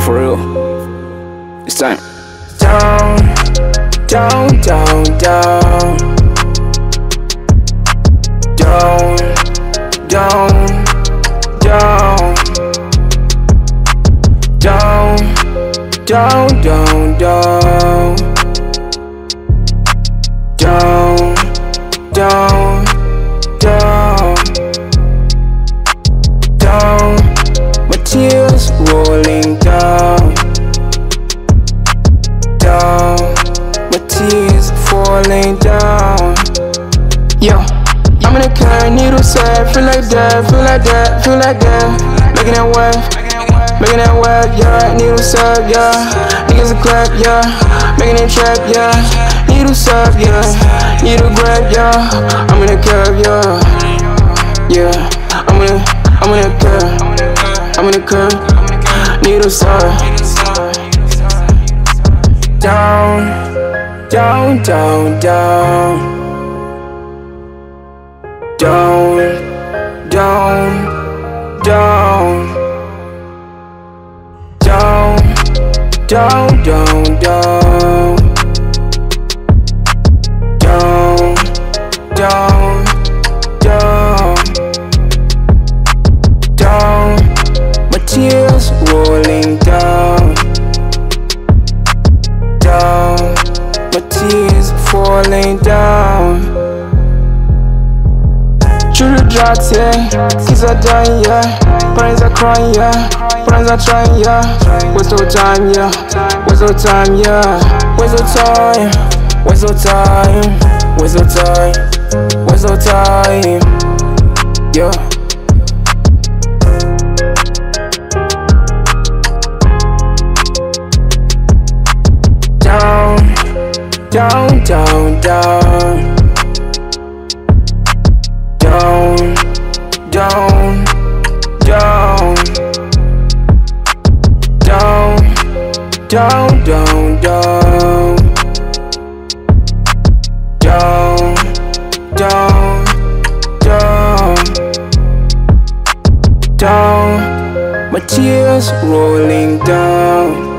for real. It's time. Down, down, down, down. Down, down, down. Down, down, down, down. Down, down, down. Down, my tears rolling down. Down, my tears falling down. Yo, I'm in a car, needle set, feel like that, feel like that, feel like that. Making that wave, making that wave, yeah. Needle set, yeah. Niggas a clap, yeah. Making that trap, yeah. Needle set, yeah. Needle grab, yeah. I'm in a curve, yeah. Yeah, I'm in a curve. I'm in a curve. Needle set. Down, down, down, down. Down, down, down. Down, down, down, down. Down, down, down. Down, my tears rolling down. Down, my tears falling down. Through the drugs, yeah. Kids are dying, yeah. Parents are crying, yeah. Parents are trying, yeah. Waste no time, yeah. Waste no time, yeah. Waste no time. Waste no time. Waste no time. Waste no time. Yeah. Down, down, down, down. Down, down, down. Down, down, down, down. Down, down, down. Down, my tears rolling down.